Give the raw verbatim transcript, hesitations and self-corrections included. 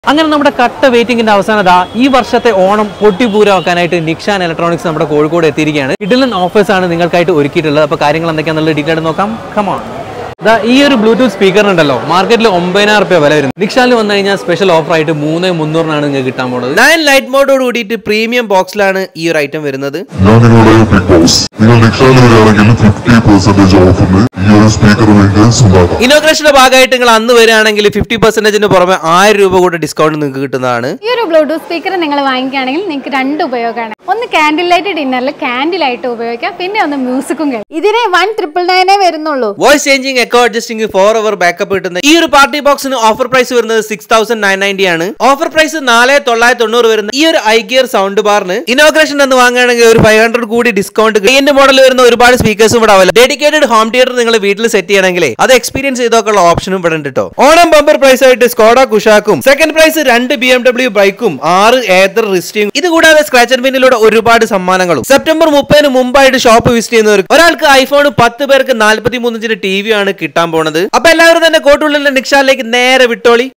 അങ്ങനെ നമ്മുടെ കട്ട വെയിറ്റിംഗിന്റെ അവസാനത ഈ വർഷത്തെ ഓണം പൊട്ടിപ്പൂരമാക്കാനായിട്ട് നിക്ഷാൻ ഇലക്ട്രോണിക്സ് നമ്മുടെ കോഴിക്കോട് എത്തിയിരിക്കുകയാണ്. കിടിലൻ ഓഫേഴ്സ് ആണ് നിങ്ങൾക്കായിട്ട് ഒരുക്കിയിട്ടുള്ളത്. അപ്പോൾ കാര്യങ്ങൾ എന്തൊക്കെയാണെന്നുള്ള ഡീറ്റെയിൽ നോക്കാം. കമോൺ. ഈ ഒരു ബ്ലൂടൂത്ത് സ്പീക്കർ ഉണ്ടല്ലോ, മാർക്കറ്റിൽ ഒമ്പതിനായിരം രൂപ വില വരും. നിക്ഷാനിൽ വന്നു കഴിഞ്ഞാൽ സ്പെഷ്യൽ ഓഫർ ആയിട്ട് മൂന്ന് മുന്നൂറിനാണ് നിങ്ങൾക്ക് കിട്ടാൻ പോകുന്നത്. നയൻ ലൈറ്റ് മോഡോട് കൂടിയിട്ട് പ്രീമിയം ബോക്സിലാണ് ഈ ഒരു ഐറ്റം വരുന്നത്. ഇനോഗ്രേഷന്റെ ഭാഗമായിട്ട് നിങ്ങൾ അന്ന് വരികയാണെങ്കിൽ ഫിഫ്റ്റി പെർസെന്റേജിന് പുറമെ ആയിരം രൂപ കൂടെ ഡിസ്കൗണ്ട് നിങ്ങൾക്ക് കിട്ടുന്നതാണ്. ഈ ഒരു ബ്ലൂടൂത്ത് സ്പീക്കർ നിങ്ങൾ വാങ്ങിക്കുകയാണെങ്കിൽ നിങ്ങൾക്ക് രണ്ട് ഉപയോഗമാണ്. ഒന്ന് കാൻഡിൽ ലൈറ്റ് ഡിന്നറിൽ കാൻഡിൽ ആയിട്ട് ഉപയോഗിക്കാം, പിന്നെ ഒന്ന് മ്യൂസിക്കും കേൾക്കാം. ഇതിന് വൺ ട്രിപ്പിൾ നയനേ വരുന്നുള്ളൂ. Voice changing, echo adjusting, four hour backup കിട്ടുന്ന ഈ ഒരു പാർട്ടി ബോക്സിന് ഓഫർ പ്രൈസ് വരുന്നത് സിക്സ് തൗസൻഡ് നയൻ നയൻറ്റി ആണ്. ഓഫർ പ്രൈസ് നാല് തൊള്ളായിരത്തി തൊണ്ണൂറ് വരുന്ന ഈ ഒരു ഐ ഗിയർ സൗണ്ട് ബാറിന് ഇനോഗ്രേഷൻ എന്ന് വാങ്ങുകയാണെങ്കിൽ ഒരു ഫൈവ് ഹൺഡ്രഡ് കൂടി ഡിസ്കൗണ്ട്. ഇതിന്റെ മോഡൽ വരുന്ന ഒരുപാട് സ്പീക്കേഴ്സും ഇവിടെ ആവില്ല. ഡെഡിക്കേറ്റഡ് ഹോം തിയേറ്റർ നിങ്ങൾ വീട്ടിൽ സെറ്റ് ചെയ്യണമെങ്കിൽ അത് എക്സ്പീരിയൻസ് ചെയ്തൊക്കെയുള്ള ഓപ്ഷനും ഇവിടെ ഉണ്ട് കേട്ടോ. ഓണം ബമ്പർ പ്രൈസ് ആയിട്ട് സ്കോഡ കുഷാക്കും, സെക്കൻഡ് പ്രൈസ് രണ്ട് ബി എം ഡബ്ല്യൂ ബൈക്കും, ആറ് ഏതർ റിസ്റ്റിയും, ഇത് കൂടാതെ സ്ക്രാച്ച് ആൻഡ് വിന്നിലൂടെ ഒരുപാട് സമ്മാനങ്ങളും. സെപ്റ്റംബർ മുപ്പതിന് മുമ്പായിട്ട് ഷോപ്പ് വിസിറ്റ് ചെയ്യുന്നവർക്ക് ഒരാൾക്ക് ഐഫോൺ, പത്ത് പേർക്ക് നാല്പത്തി മൂന്ന് ഇഞ്ചിന്റെ ടി വി ആണ് കിട്ടാൻ പോണത്. അപ്പൊ എല്ലാവരും തന്നെ കോട്ടുള്ളിലെ നിക്ഷാനിലേക്ക് നേരെ വിട്ടോളി.